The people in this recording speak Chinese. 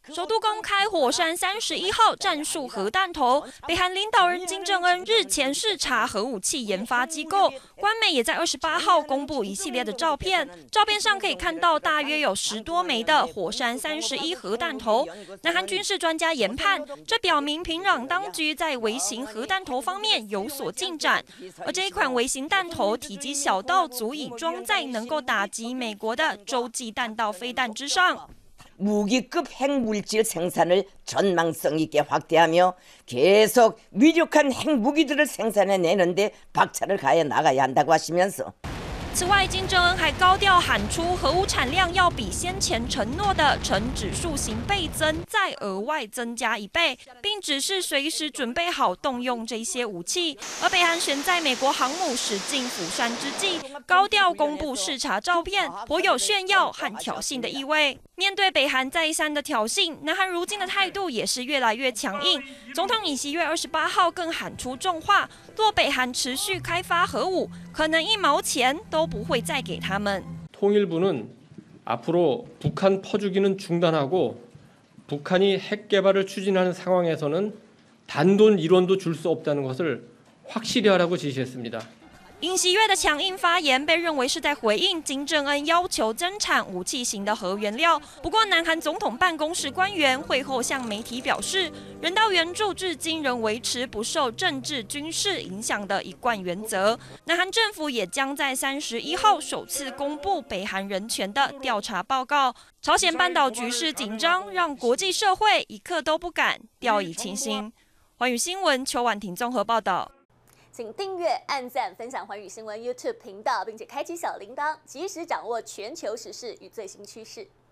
首度公开火山31号战术核弹头。北韩领导人金正恩日前视察核武器研发机构，官媒也在28号公布一系列的照片。照片上可以看到大约有10多枚的火山31核弹头。南韩军事专家研判，这表明平壤当局在微型核弹头方面有所进展。而这一款微型弹头体积小到足以装在能够打击美国的洲际弹道飞弹之上。 무기급 핵물질 생산을 전망성 있게 확대하며 계속 위력한 핵무기들을 생산해내는데 박차를 가해 나가야 한다고 하시면서 此外，金正恩还高调喊出，核武产量要比先前承诺的呈指数型倍增，再额外增加1倍，并指示随时准备好动用这些武器。而北韩选在美国航母驶进釜山之际，高调公布视察照片，颇有炫耀和挑衅的意味。面对北韩再三的挑衅，南韩如今的态度也是越来越强硬。总统尹锡悦28号更喊出重话，若北韩持续开发核武，可能1毛钱都不会再给他们。 통일부는 앞으로 북한 퍼주기는 중단하고 북한이 핵 개발을 추진하는 상황에서는 단돈 1원도 줄 수 없다는 것을 확실히 하라고 지시했습니다. 尹锡悦的强硬发言被认为是在回应金正恩要求增产武器型的核原料。不过，南韩总统办公室官员会后向媒体表示，人道援助至今仍维持不受政治、军事影响的一贯原则。南韩政府也将在31号首次公布北韩人权的调查报告。朝鲜半岛局势紧张，让国际社会一刻都不敢掉以轻心。寰宇新闻邱婉婷综合报道。 请订阅、按赞、分享寰宇新闻 YouTube 频道，并且开启小铃铛，及时掌握全球时事与最新趋势。